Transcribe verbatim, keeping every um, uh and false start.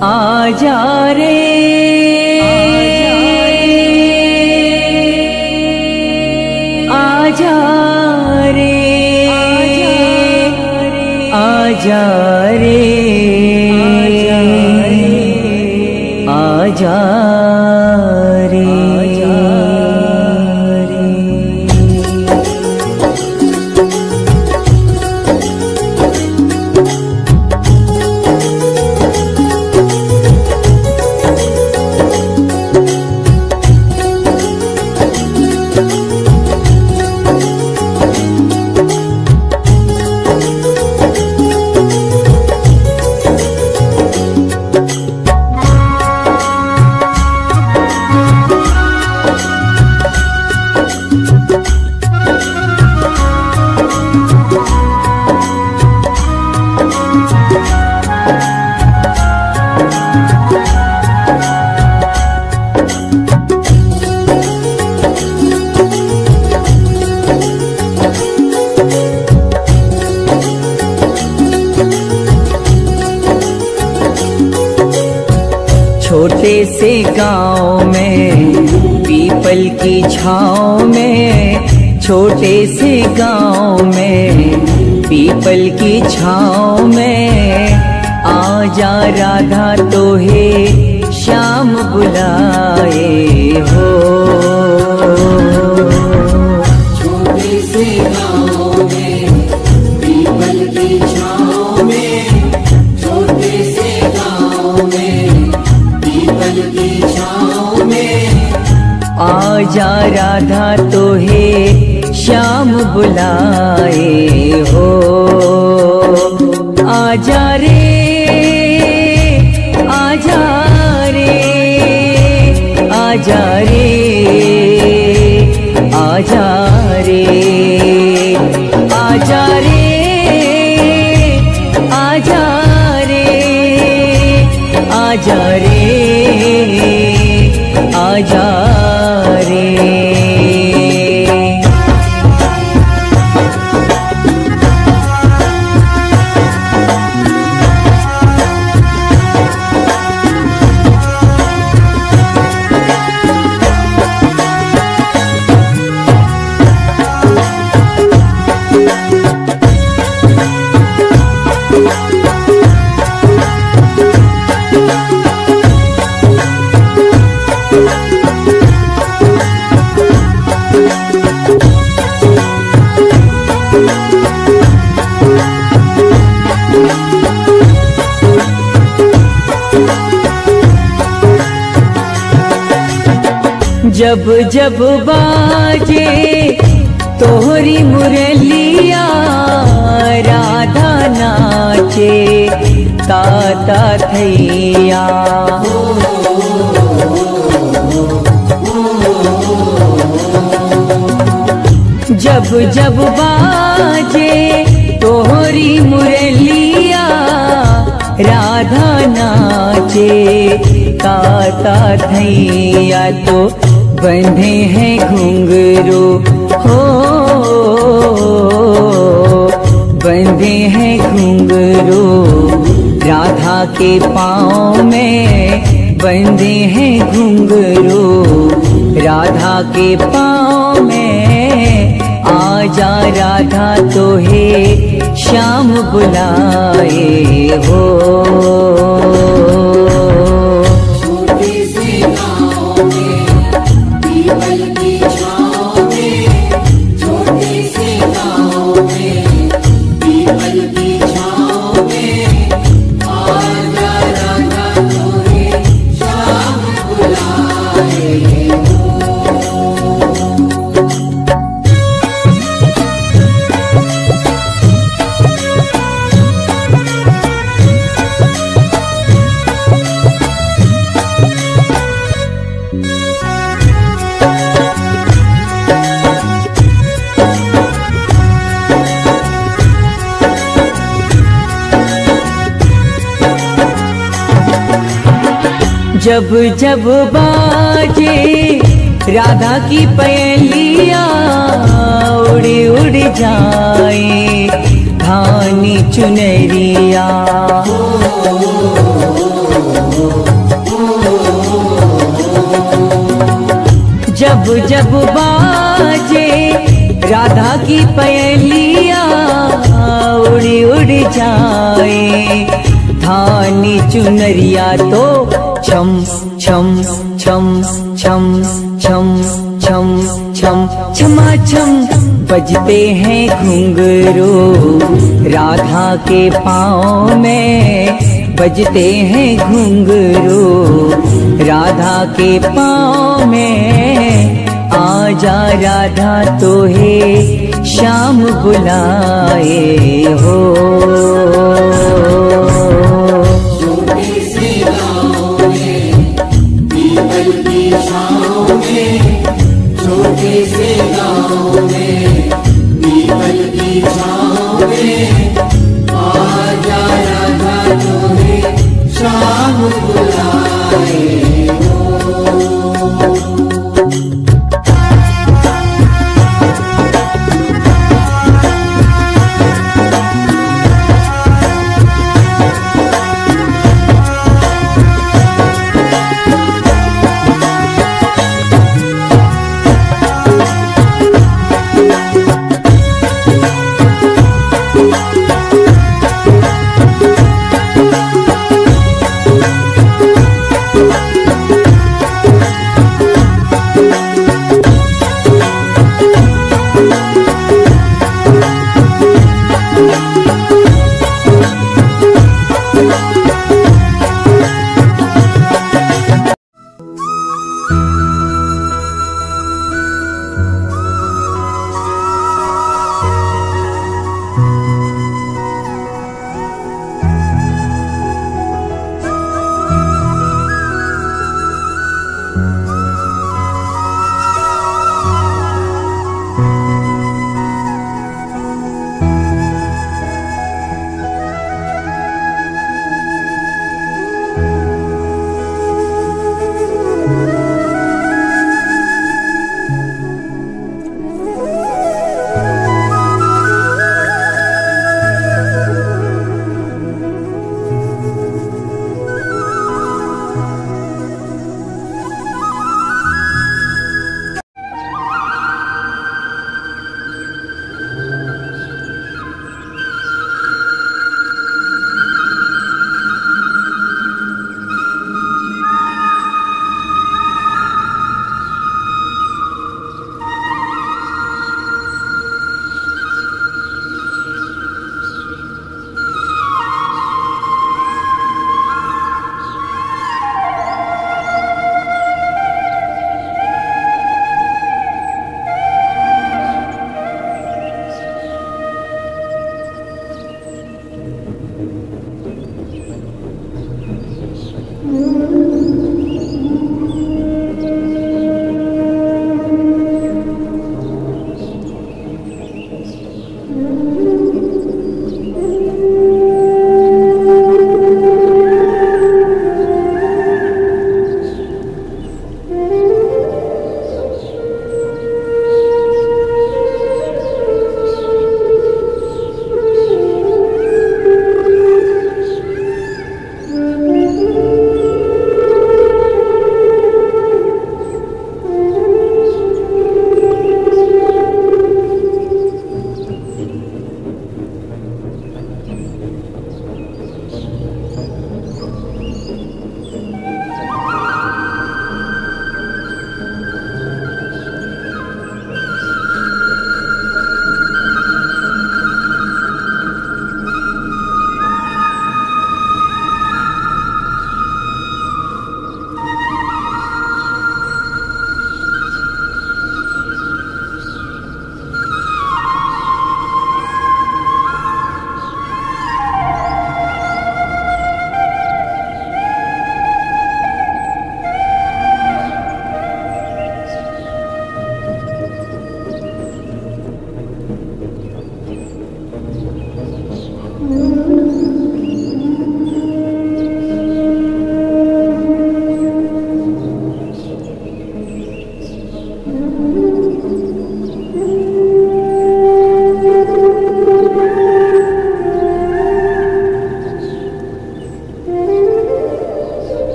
आजा रे आजा रे आजा रे आजा रे छोटे से गांव में पीपल की छाँव में, छोटे से गांव में पीपल की छाँव में, आजा राधा तोहे श्याम बुलाए हो। छोटे से गांव में पीपल की छाँव में, छोटे से गांव में पीपल की छाँव में, आजा राधा तोहे श्याम बुलाए हो। आजा रे आजा रे आजा रे आजा रे आजा रे आजा रे आजा रे आजा रे। जब जब बाजे तोहरी मुरलिया, राधा नाचे ताता थैया। जब जब बाजे तोहरी मुरलिया, राधा नाचे ताता थैया। तो बंधे हैं घुंघरू हो, बंधे हैं घुंघरू राधा के पाँव में, बंधे हैं घुंघरू राधा के पाँव में। आजा राधा तोहे श्याम बुलाए हो। छोटे से गांव में पीपल की छाँव में, छोटे से गांव में पीपल की छाँव में, आजा राधा तोहे श्याम बुलाए हो। जब जब बाजे राधा की पयलिया, उड़ उड़ जाए धानी चुनरिया। जब बाजे राधा की पयलिया उड़ी उड़ी जाए। धानी चुनरिया तो छम छम छम छम छम छम छम छमा छम बजते हैं घुंघरू राधा के पाँव में, बजते हैं घुंघरू राधा के पाँव में। आजा राधा तो है श्याम बुलाए हो। छोटे से गाँव में पीपल की छाँव में, छोटे से गाँव में पीपल की छाँव में। आजा राधा तुम्हें श्याम बुलाए हो।